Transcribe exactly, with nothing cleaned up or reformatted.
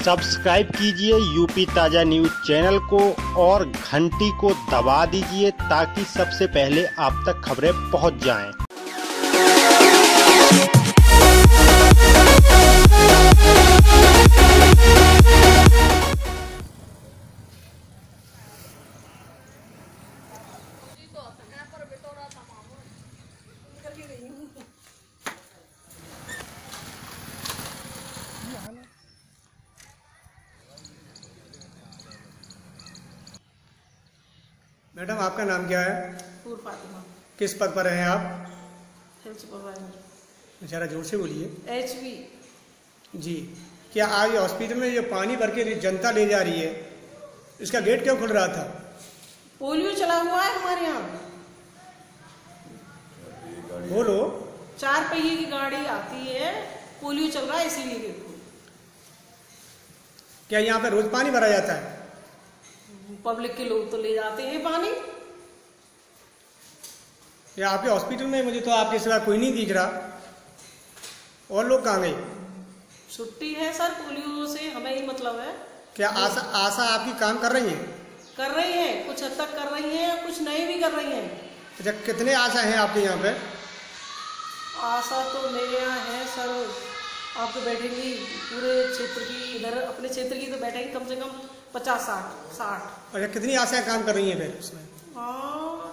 Subscribe कीजिए UP ताज़ा news channel को और घंटी को दबा दीजिए ताकि सबसे पहले आप तक खबरें पहुंच जाएं। मैडम, आपका नाम क्या है? पूर्व फातिमा। किस पद पर हैं आप? Health supervisor. जरा जोर से बोलिए। H we. जी, क्या आज हॉस्पिटल में जो पानी भर के जनता ले जा रही है, इसका गेट क्यों खुल रहा था? पोलियो चला हुआ है हमारे यहाँ। बोलो। चार पहिए की गाड़ी आती है, पोलियो चल रहा है इसीलिए गेट खुल। क्या यहाँ पे रोज पानी भरा जाता है? पब्लिक के लोग तो ले जाते हैं पानी। या आपके हॉस्पिटल में मुझे तो आपके सिवा कोई नहीं दिख रहा। और लोग कहाँ गए? छुट्टी है सर, पोलियो से हमें ही मतलब है। क्या आशा आशा आपकी काम कर रही है? कर रही है, कुछ हद तक कर रही है, कुछ नहीं भी कर रही है। अच्छा, कितने आशा हैं आपके यहाँ पे? आशा तो मेरे यहाँ है सर, आपको बैठेंगी पूरे क्षेत्र की, इधर अपने क्षेत्र की तो बैठेंगी कम से कम पचास साठ साठ। अच्छा, कितनी आशाएं काम कर रही हैं फिर उसमें? हाँ,